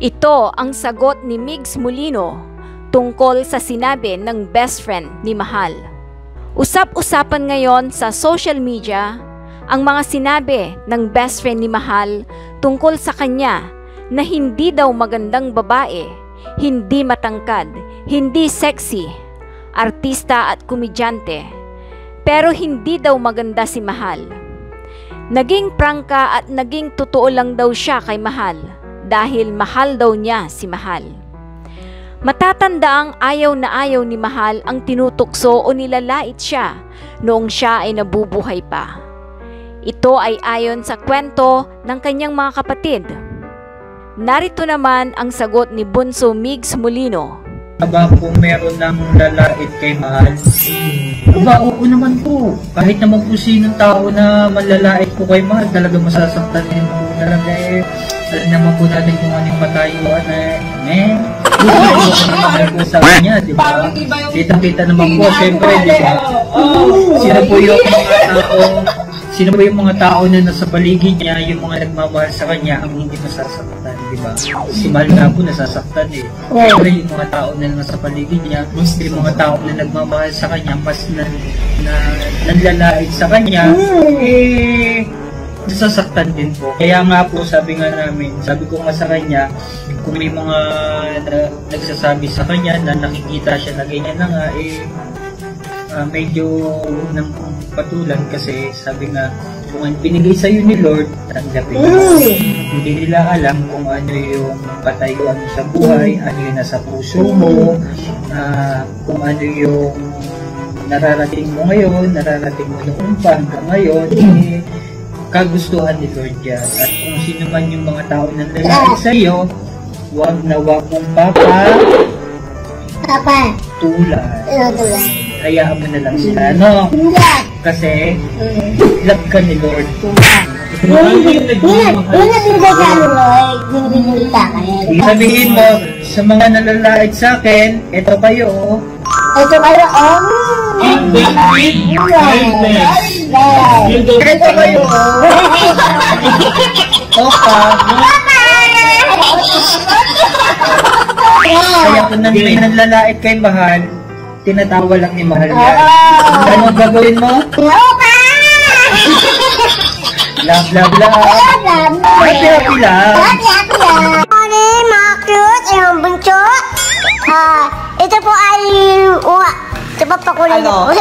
Ito ang sagot ni Migs Molino tungkol sa sinabi ng best friend ni Mahal. Usap-usapan ngayon sa social media ang mga sinabi ng best friend ni Mahal tungkol sa kanya na hindi daw magandang babae, hindi matangkad, hindi sexy, artista at komedyante, pero hindi daw maganda si Mahal. Naging prangka at naging totoo lang daw siya kay Mahal dahil mahal daw niya si Mahal. Matatandaang ayaw na ayaw ni Mahal ang tinutukso o nilalait siya noong siya ay nabubuhay pa. Ito ay ayon sa kwento ng kanyang mga kapatid. Narito naman ang sagot ni Bunso Migs Molino. Aba, kung meron ng lalait kay Mahal, aba, oo naman po. Kahit naman po sinong tao na manlalait po kay Mahal, talaga masasaktan din po talaga eh. Alam naman po natin kung anong patayuan mahal po sa kanya, di ba? Kita-kita naman po, siyempre, di ba? Sino po yung mga tao na nasa paligid niya, yung mga nagmamahal sa kanya, ang hindi masasaktan, di ba? Si Mahal nga po nasasaktan eh. Siyempre, yung mga tao na nasa paligid niya, yung mga tao na nagmamahal sa kanya, mas nanlalait sa kanya, nasasaktan din po. Kaya nga po, sabi ko nga sa kanya, kung may mga nagsasabi sa kanya na nakikita siya na ganyan na nga, medyo nang patulan kasi sabi nga, kung ang binigay sa'yo ni Lord, tanggapin mo. Hindi nila alam kung ano yung patayuan mo sa buhay, ano yung nasa puso mo, kung ano yung nararating mo ngayon, nararating mo noong pa hanggang ngayon, kagustuhan ni Lord yan. At kung sino man yung mga tao na lalait sa iyo, wag na wag mong tulan. Hayaan mo na lang sila, no? Kasi, love ka ni Lord. Sabihin mo, sa mga nalalait sa akin, ito kayo, Ito kayo, ito kayo, Kaya kung may nanlalait kay Mahal, tinatawa lang ni Mahal yan. Ano gagawin mo? Love, love, love. Happy, happy lang. Morning, mga cute, yung bunso. Ito po ay, ito pa pakulay na po.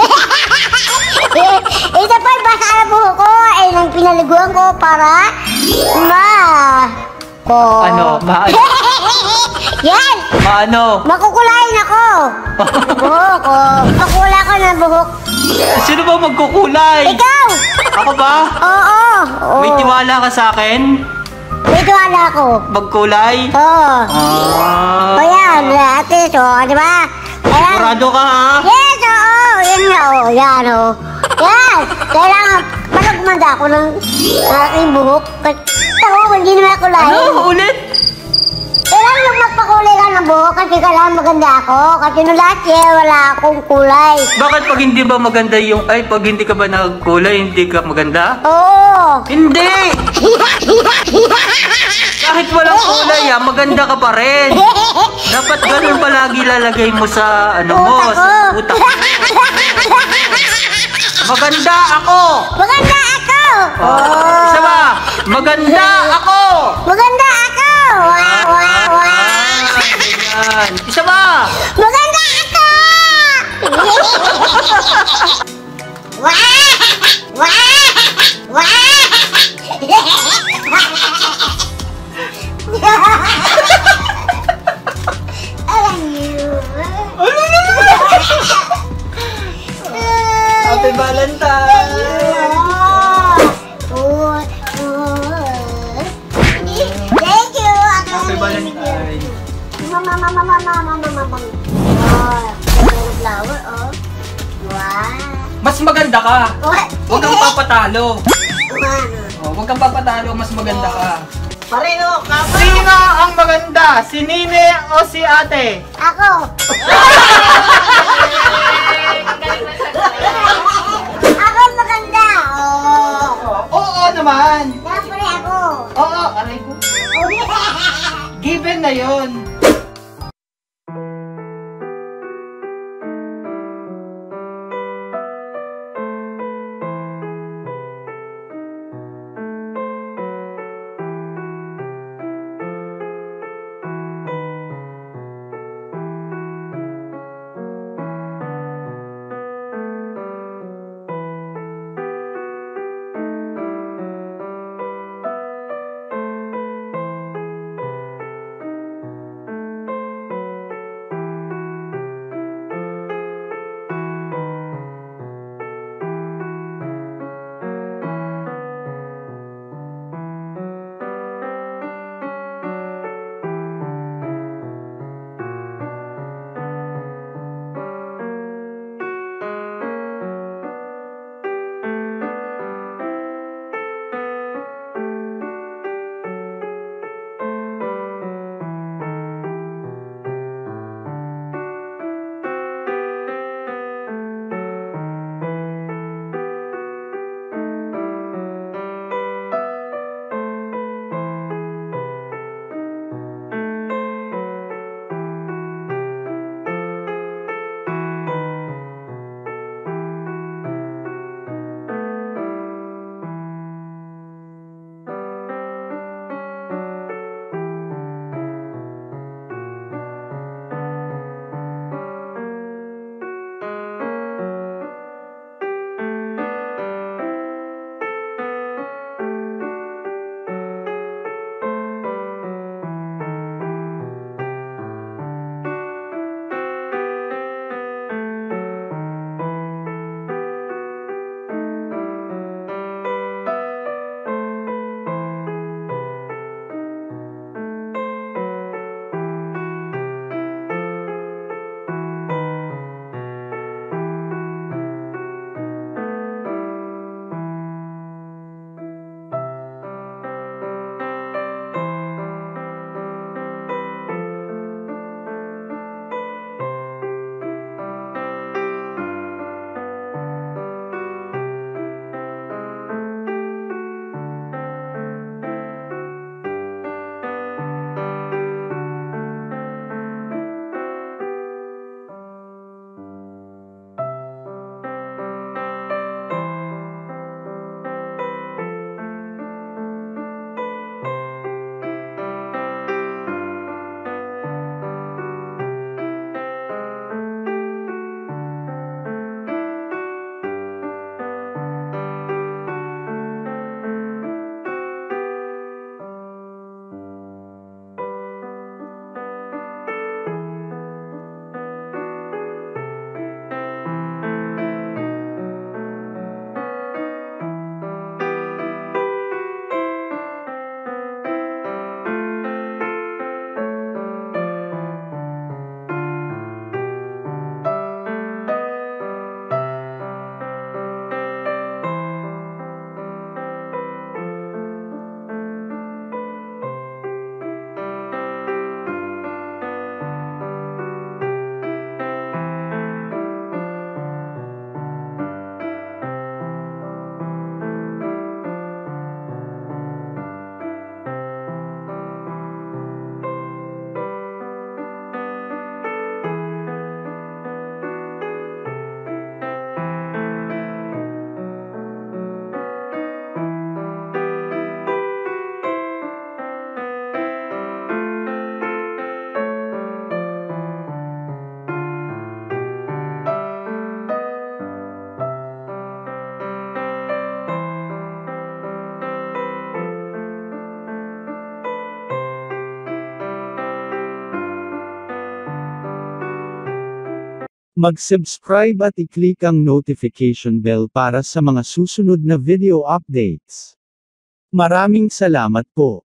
Ito po ay basa na buho ko, ay nang pinaliguan ko para yan! Makukulayin ako! Buhok ko. Makula ko ng buhok. Sino ba magkukulay? Ikaw! Ako ba? Oo. May tiwala ka sa akin? May tiwala ako. Magkulay? Oo. O yan, ate, so, di ba? Sigurado ka ha? Yes, oo. Yan nga, yan, Yan! Kailangan malagmanda ako ng aking buhok. Ako, hindi naman ako lahat. Ano? Ulit? Kailangan magpakulay ka ng buhok kasi kailangan maganda ako. Kasi no last year, wala akong kulay. Bakit pag hindi ba maganda yung... pag hindi ka ba nagkulay, hindi ka maganda? Oo. Hindi! Kahit walang kulay maganda ka pa rin. Dapat ganun palagi lalagay mo sa sa utak mo. Maganda ako! Maganda ako! Isa ba? Maganda ako! Maganda ako! Ayan. Isa ba? Maganda ako! Happy Valentine! Thank you! Happy Valentine! Flower, Wow! Mas maganda ka! Huwag kang papatalo! Ano? Huwag kang papatalo, mas maganda ka! Pareho ka. Sino ang maganda? Si Nine o si ate? Ako! Ako maganda! Oo naman. Siyempre ako! Oo, aray ko. Given yun na yun. Mag-subscribe at i-click ang notification bell para sa mga susunod na video updates. Maraming salamat po.